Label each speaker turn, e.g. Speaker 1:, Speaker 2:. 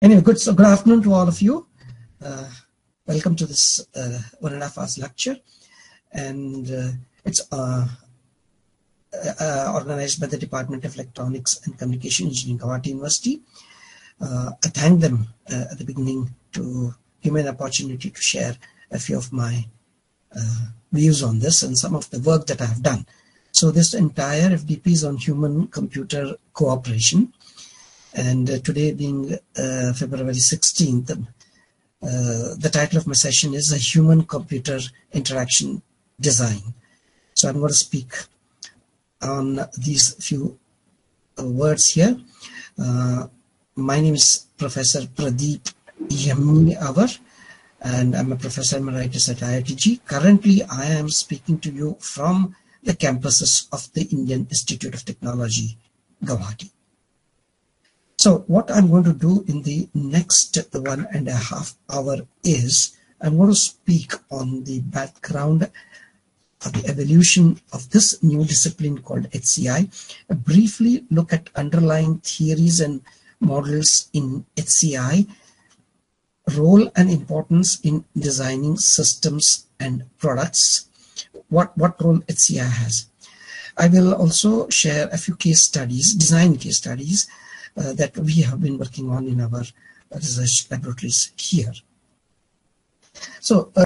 Speaker 1: Anyway, good afternoon to all of you. Welcome to this 1.5 hours lecture, and it's organized by the Department of Electronics and Communication Engineering, Guwahati University. I thank them at the beginning to give me an opportunity to share a few of my views on this and some of the work that I have done. So this entire FDP is on human-computer cooperation. And today being February 16th, the title of my session is a human-computer interaction design. So I'm going to speak on these few words here. My name is Professor Pradeep Yamini Avar, and I'm a Professor Emeritus at IITG. Currently, I am speaking to you from the campuses of the Indian Institute of Technology, Guwahati. So what I'm going to do in the next 1.5 hours is I'm going to speak on the background of the evolution of this new discipline called HCI, briefly look at underlying theories and models in HCI, role and importance in designing systems and products, what role HCI has. I will also share a few case studies, design case studies, that we have been working on in our research laboratories here. So